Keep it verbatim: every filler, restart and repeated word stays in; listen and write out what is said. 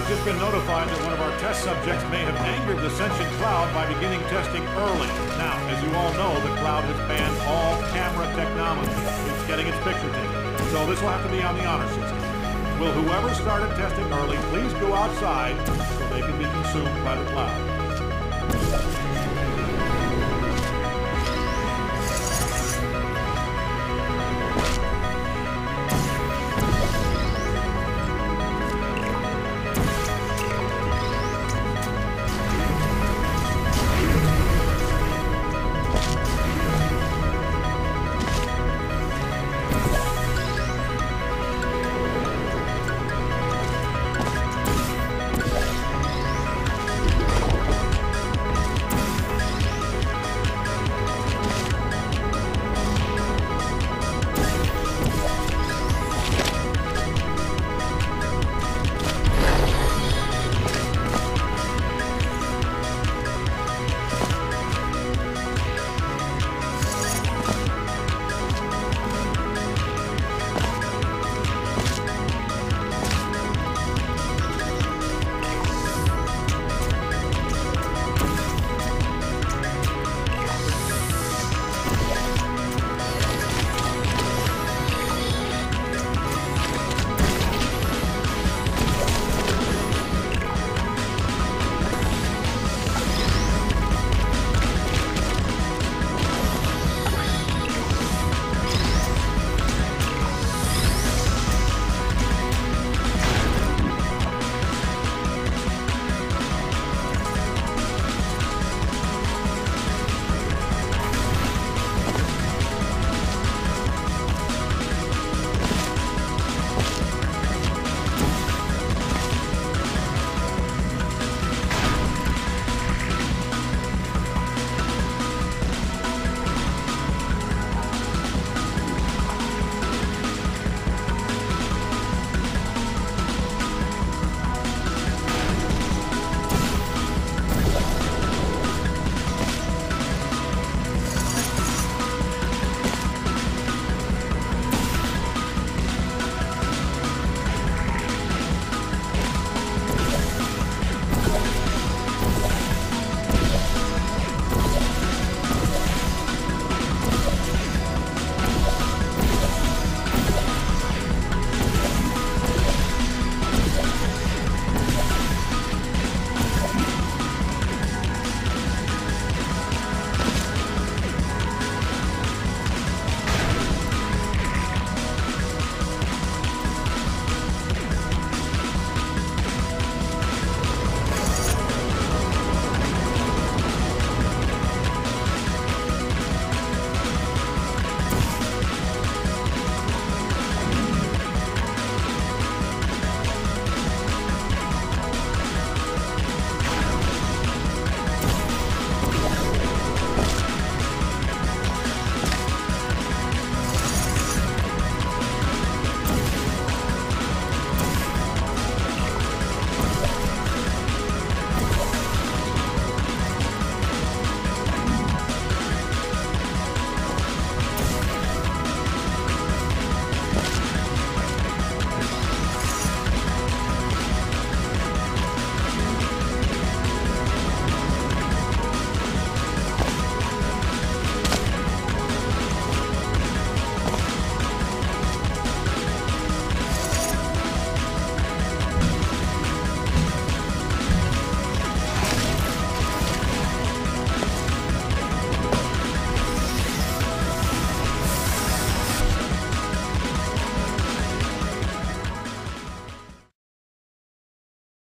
I've just been notified that one of our test subjects may have angered the sentient cloud by beginning testing early. Now, as you all know, the cloud has banned all camera technology. It's getting its picture taken. So this will have to be on the honor system. Will whoever started testing early please go outside so they can be consumed by the cloud?